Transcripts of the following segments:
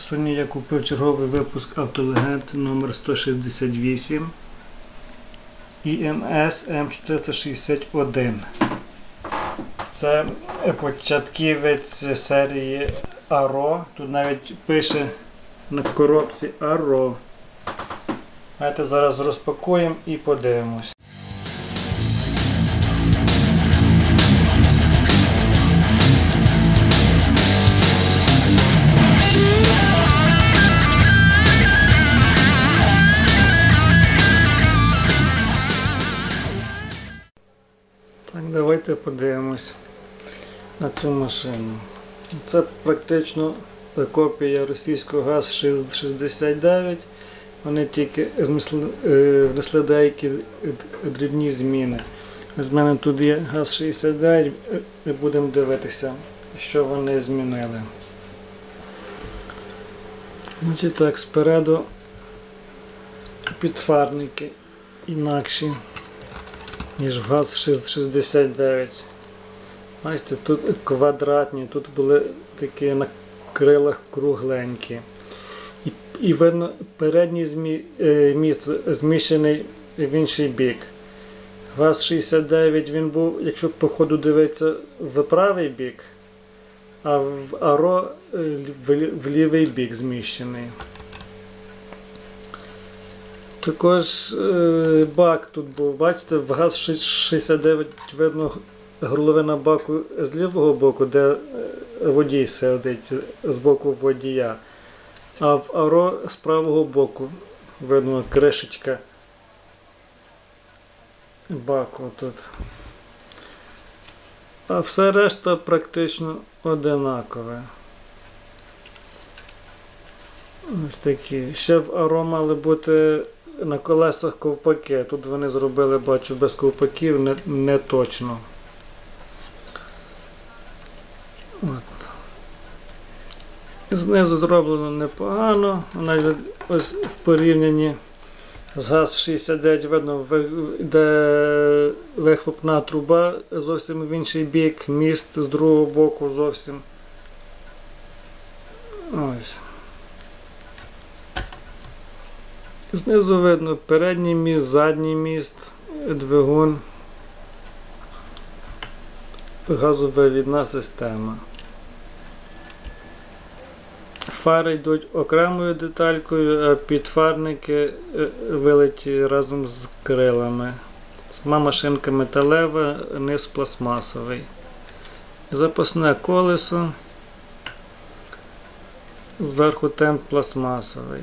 Сьогодні я купив черговий випуск Автолегенд номер 168 EMS M461. Це початківець серії Aro. Тут навіть пише на коробці Aro. Давайте зараз розпакуємо і подивимось. Так, давайте подивимось на цю машину. Це практично копія російського ГАЗ-69. Вони тільки внесли деякі дрібні зміни. Ось в мене тут є ГАЗ-69, і будемо дивитися, що вони змінили. Значить так, спереду підфарники інакші, ніж в ГАЗ-69. Бачите, тут квадратні, тут були такі на крилах кругленькі. І видно, передній міст зміщений в інший бік. ГАЗ-69 він був, якщо по ходу дивитися, в правий бік, а в Aro в лівий бік зміщений. Також бак тут був, бачите, в ГАЗ-69 видно горловина баку з лівого боку, де водій сидить, з боку водія. А в Aro з правого боку видно кришечка баку тут. А все решта практично одинакове. Ось такі. Ще в Aro мали бути на колесах ковпаки. Тут вони зробили, бачу, без ковпаків, не точно. От. Знизу зроблено непогано, навіть ось в порівнянні з ГАЗ-69 видно, де вихлопна труба зовсім в інший бік, міст з другого боку зовсім. Ось. Знизу видно передній міст, задній міст, двигун, газовивідна система. Фари йдуть окремою деталькою, а підфарники вилиті разом з крилами. Сама машинка металева, низ пластмасовий. Запасне колесо, зверху тент пластмасовий.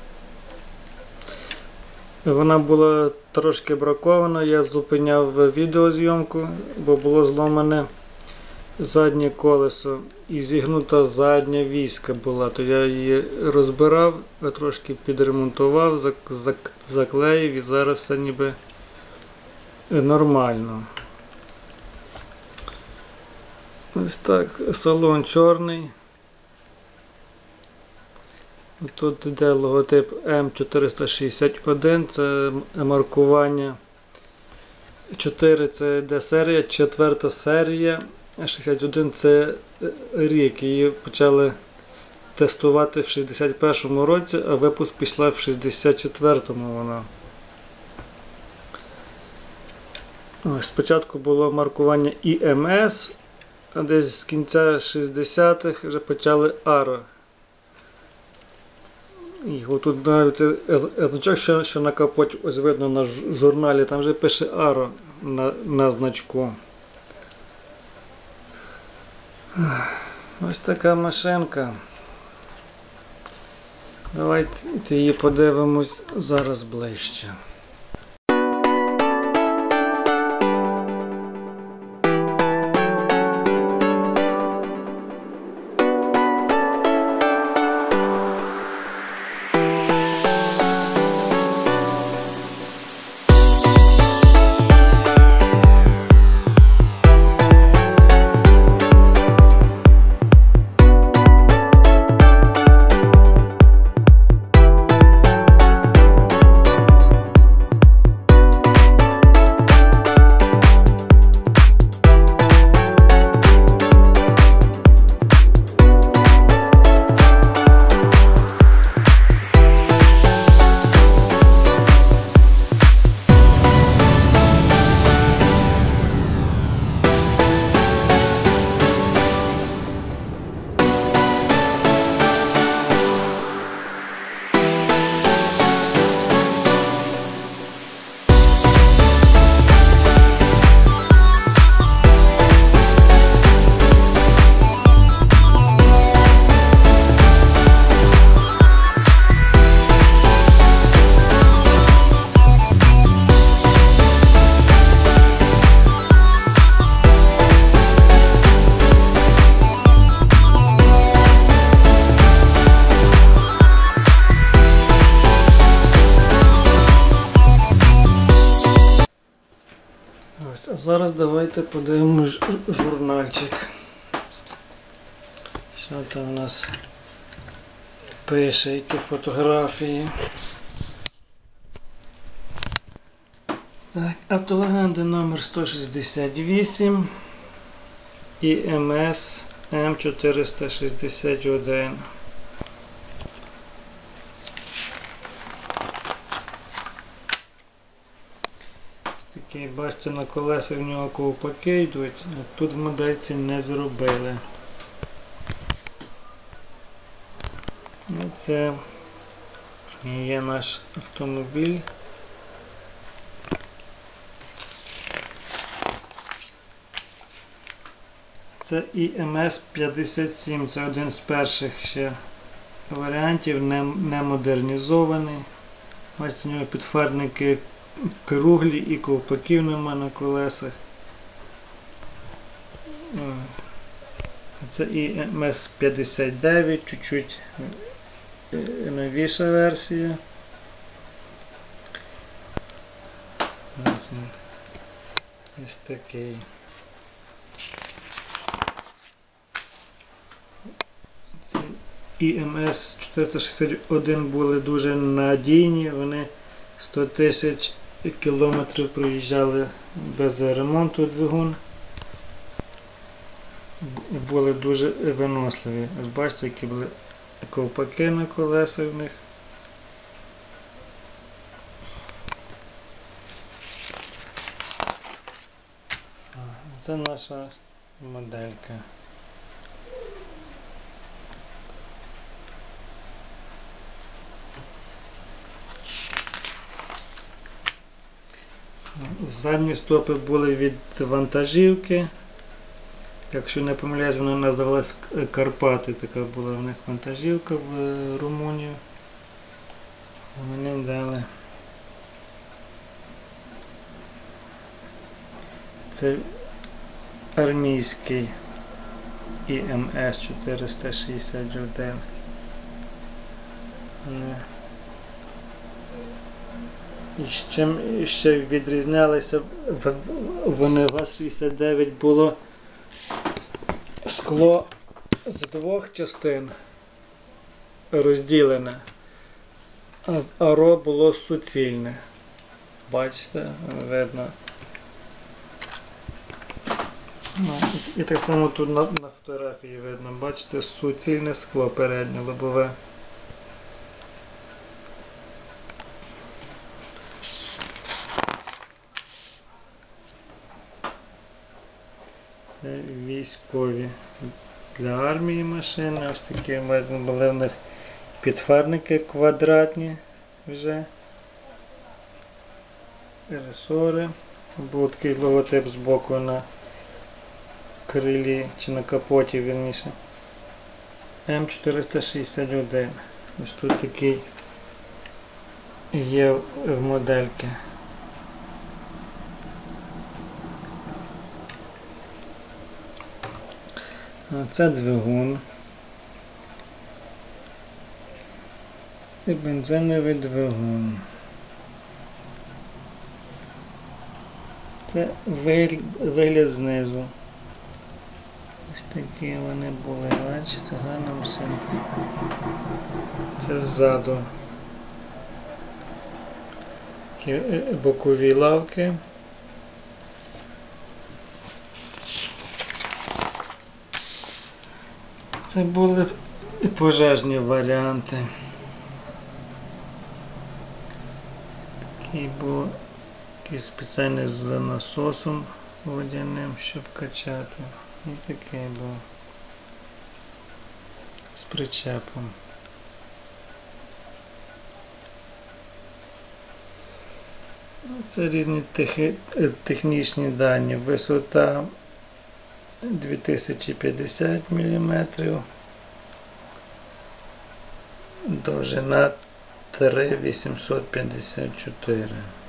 Вона була трошки бракована, я зупиняв відеозйомку, бо було зломане заднє колесо і зігнута задня віська була, то я її розбирав, трошки підремонтував, заклеїв і зараз все ніби нормально. Ось так, салон чорний. Тут йде логотип М461, це маркування. 4 це йде серія, 4-та серія. 61 це рік, її почали тестувати в 61-му році, а випуск пішла в 64-му вона. Ось, спочатку було маркування EMS, а десь з кінця 60-х вже почали Aro. І тут навіть значок, що на капоті, ось видно на журналі, там вже пише Aro на значку. Ось така машинка. Давайте її подивимось зараз ближче. Ось, а зараз давайте подивимось журнальчик. Що там у нас пише, які фотографії. Так, автолегенда номер 168 ІМС М461. Такий, бачите, на колеса в нього ковпаки йдуть, а тут в модельці не зробили. Це є наш автомобіль. Це ІМС 57, це один з перших ще варіантів, не модернізований. Бачите, у нього підфарники круглі і ковпаків нема на колесах. Це ІМС 59, чуть-чуть новіша версія. Ось такий. ІМС 461 були дуже надійні, вони 100 тисяч кілометрів проїжджали без ремонту двигун. Були дуже виносливі. Ось бачите, які були ковпаки на колесах в них. Це наша моделька. Задні стопи були від вантажівки. Якщо не помиляюсь, вона називалась Карпати, така була в них вантажівка в Румунію. Вони дали. Це армійський ІМС 461. І з чим ще відрізнялися, в ВАЗ-69 було скло з двох частин розділене, а в АРО було суцільне. Бачите, видно. І так само тут на фотографії видно, бачите, суцільне скло переднє, лобове. Це військові для армії машини. Ось такі були в них підфарники квадратні вже. Ресори. Був такий логотип з боку на крилі чи на капоті, вірніше. М461. Ось тут такий є в модельки. Це двигун. І бензиновий двигун. Це вигляд знизу. Ось такі вони були, бачите, гарно все. Це ззаду. Такі бокові лавки. Це були і пожежні варіанти. Такий був спеціальний з насосом водяним, щоб качати. І такий був з причепом. Це різні технічні дані. Висота 2050 мм, довжина 3,854.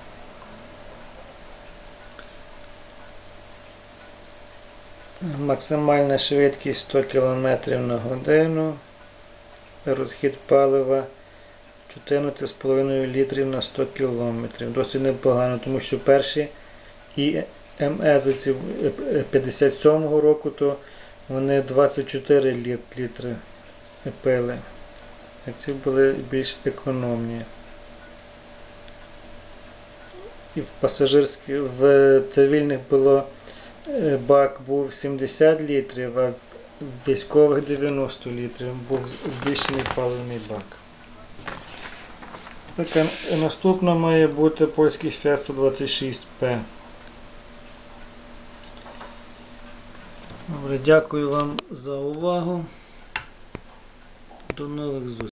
Максимальна швидкість 100 км на годину, розхід палива 14,5 літрів на 100 км. Досить непогано, тому що перші МЕЗ 57-го року, то вони 24 літри пили. А ці були більш економні. І в цивільних бак був 70 літрів, а в військових 90 літрів. Був збільшений паливний бак. Так, наступно має бути польський Fiat 126P. Добре, дякую вам за увагу. До нових зустрічей.